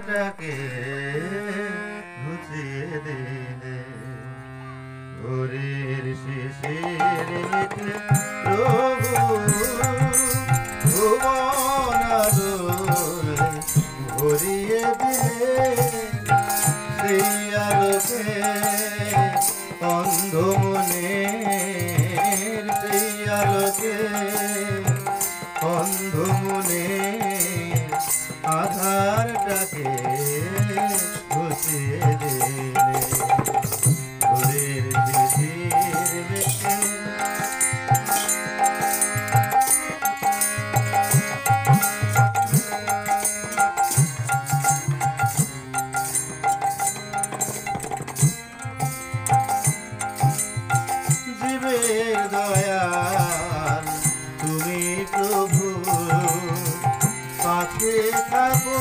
আধারটাকে ঘুচিয়ে দিলে ভোরের শিশির মিটলে প্রভু ভুবন আলোয় ভরিয়ে দিলে সেই আলোকে অন্ধ মনের সেই আলোকে অন্ধ মনের আধারটাকে ঘুচিয়ে দিলে ভোরের শিশির মিটলে জীবের দয়াল তুমি প্রভু কাছে থাকো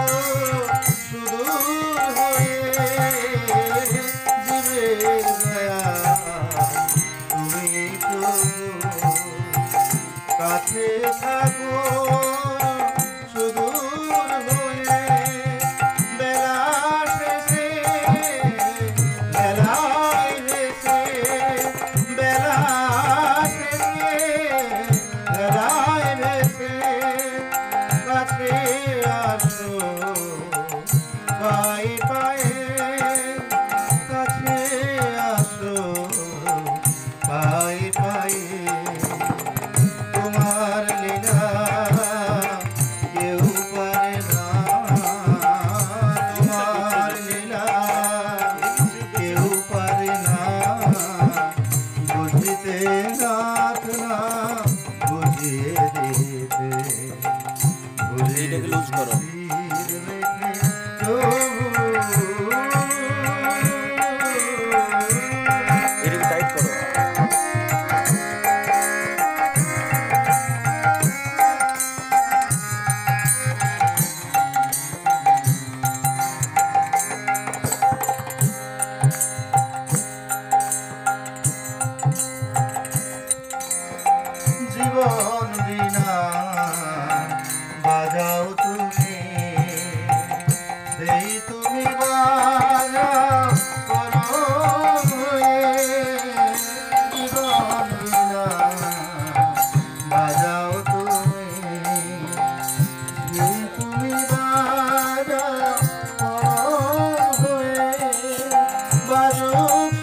সুদূর হয়ে জীবের দয়াল তুমি প্রভু কাছে থাকো সুদূর হয়ে বেলা শেষে বেলায় ভেসে বেলা শেষে বেলায় ভেসে কাছে আসো পায়ে পায়ে কাছে আসো পায়ে পায়ে তোমার লীলা কেউ পারে না তোমার লীলা কেউ পারে না বুঝিতে নাথ না বুঝিয়ে দিতে এটাকে লুজ করো। এটাকে টাইট করো। জীবন বিনা বাজাও তুমি সেই তুমি বাজাও পরম হয়ে জীবন বিনা বাজাও তুমি সেই তুমি বাজাও পরম হয়ে বাজুক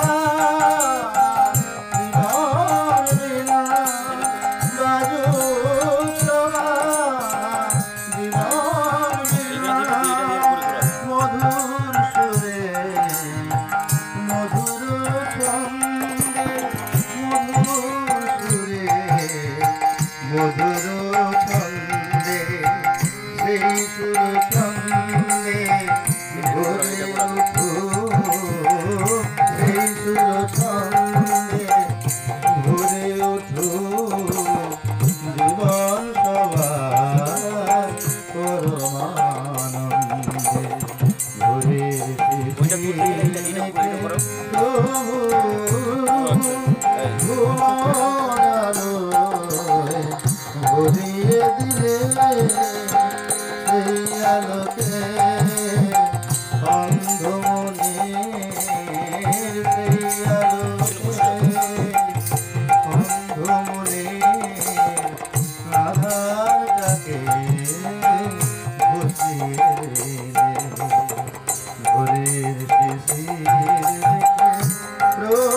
মধুর ছন্দে সেই সুর ছন্দে ভরে উঠো সেই সুর ছন্দে ভরে উঠো জীবন সবার পরমানন্দে ভোরের ভরিয়ে দিলে সেই আলোকে অন্ধ মনের সেই আলোকে অন্ধ মনের আধারটাকে ঘুচিয়ে দিলে ভোরের শিশির